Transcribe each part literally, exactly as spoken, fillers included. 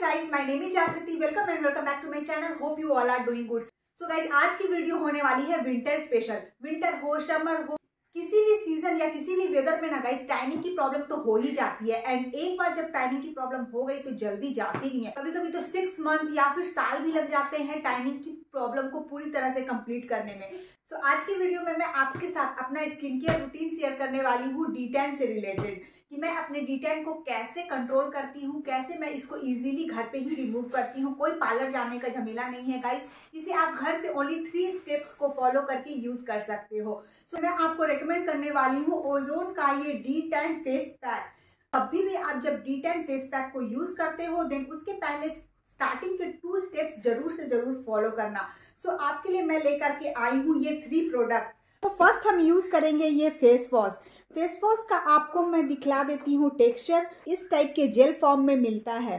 guys, my name is Jagriti. Welcome and welcome back to my channel. Hope you all are doing good. So guys, आज की video होने वाली है winter special. Winter हो, summer हो, किसी भी सीजन या किसी भी वेदर में ना गाइस टाइनिंग की प्रॉब्लम तो हो ही जाती है। एंड एक बार जब टाइनिंग की प्रॉब्लम हो गई तो जल्दी जाती नहीं है। कभी कभी तो सिक्स मंथ या फिर साल भी लग जाते हैं टाइनिंग की प्रॉब्लम को पूरी तरह से कंप्लीट करने में। सो so, आज की वीडियो में मैं आपके साथ अपना स्किन केयर रूटीन शेयर करने वाली हूँ डी टैन से रिलेटेड, कि मैं अपने डी टैन को कैसे कंट्रोल करती हूँ, कैसे मैं इसको इजीली घर पे ही रिमूव करती हूँ। कोई पार्लर जाने का झमेला नहीं है गाइस, इसे आप घर पे ओनली थ्री स्टेप्स को फॉलो करके यूज कर सकते हो। सो so, मैं आपको रेकमेंड करने वाली हूँ ओजोन का ये डी टैन फेस पैक। अभी भी आप जब डी टैन फेस पैक को यूज करते हो देन उसके पहले स्टार्टिंग के टू स्टेप्स जरूर से जरूर फॉलो करना। सो so, आपके लिए मैं लेकर के आई हूँ ये थ्री प्रोडक्ट। तो फर्स्ट हम यूज करेंगे ये फेस वॉश। फेस वॉश का आपको मैं दिखला देती हूँ टेक्सचर, इस टाइप के जेल फॉर्म में मिलता है।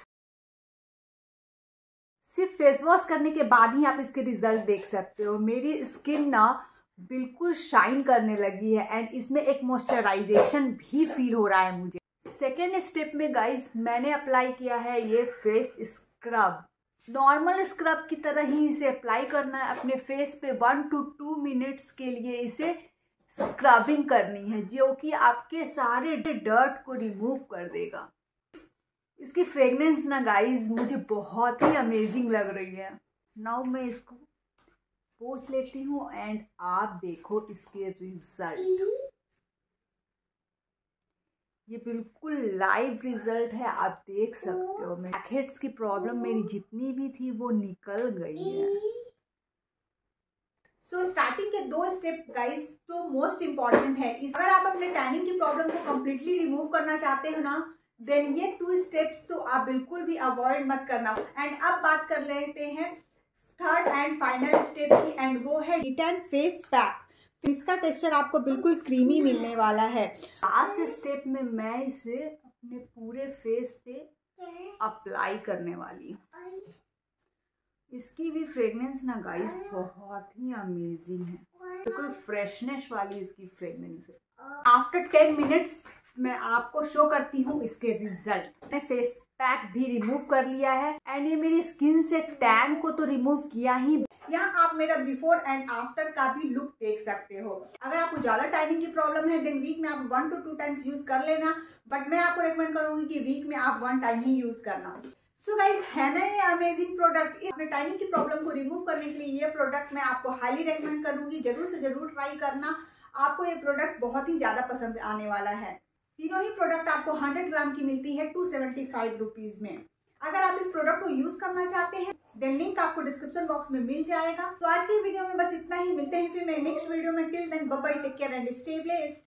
सिर्फ फेस वॉश करने के बाद ही आप इसके रिजल्ट देख सकते हो। मेरी स्किन ना बिल्कुल शाइन करने लगी है एंड इसमें एक मॉइस्चराइजेशन भी फील हो रहा है मुझे। सेकेंड स्टेप में गाइस मैंने अप्लाई किया है ये फेस स्क्रब। नॉर्मल स्क्रब की तरह ही इसे अप्लाई करना है अपने फेस पे। वन टू टू मिनट्स के लिए इसे स्क्रबिंग करनी है, जो कि आपके सारे डर्ट को रिमूव कर देगा। इसकी फ्रेगनेंस ना गाइस मुझे बहुत ही अमेजिंग लग रही है। नाउ मैं इसको पोंछ लेती हूँ एंड आप देखो इसके रिजल्ट। ये बिल्कुल लाइव रिजल्ट है, आप देख सकते हो। ब्लैकहेड्स की प्रॉब्लम मेरी जितनी भी थी वो निकल गई है। सो so, स्टार्टिंग के दो स्टेप गाइस तो मोस्ट इम्पॉर्टेंट है। अगर आप अपने टैनिंग की प्रॉब्लम को कम्प्लीटली रिमूव करना चाहते हो ना देन ये टू स्टेप्स तो आप बिल्कुल भी अवॉइड मत करना। एंड अब बात कर लेते हैं थर्ड एंड फाइनल स्टेप की, एंड वो है डी टैन फेस पैक। इसका टेक्सचर आपको बिल्कुल क्रीमी मिलने वाला है। लास्ट स्टेप में मैं इसे अपने पूरे फेस पे अप्लाई करने वाली हूँ। इसकी भी फ्रेगनेंस ना गाइस बहुत ही अमेजिंग है, बिल्कुल फ्रेशनेस वाली इसकी फ्रेगनेंस है। आफ्टर टेन मिनट्स मैं आपको शो करती हूँ इसके रिजल्ट। मैंने फेस पैक भी रिमूव कर लिया है एंड ये मेरी स्किन से टैन को तो रिमूव किया ही, यहाँ आप मेरा बिफोर एंड आफ्टर का भी लुक देख सकते हो। अगर आपको ज्यादा टाइनिंग की प्रॉब्लम है देन वीक में आप one two two times use कर लेना, बट मैं आपको रेकमेंड करूंगी कि वीक में आप वन टाइम ही यूज करना। सो गाइस, है ना ये अमेजिंग प्रोडक्ट। अपने टाइनिंग की प्रॉब्लम को रिमूव करने के लिए ये प्रोडक्ट मैं आपको हाईली रेकमेंड करूंगी। जरूर से जरूर ट्राई करना, आपको ये प्रोडक्ट बहुत ही ज्यादा पसंद आने वाला है। तीनों ही प्रोडक्ट आपको हंड्रेड ग्राम की मिलती है टू सेवेंटी फाइव रुपीज में। अगर आप इस प्रोडक्ट को यूज करना चाहते हैं देन लिंक आपको डिस्क्रिप्शन बॉक्स में मिल जाएगा। तो आज की वीडियो में बस इतना ही, मिलते हैं फिर मैं नेक्स्ट वीडियो में। Till then bye bye, take care and stay blessed.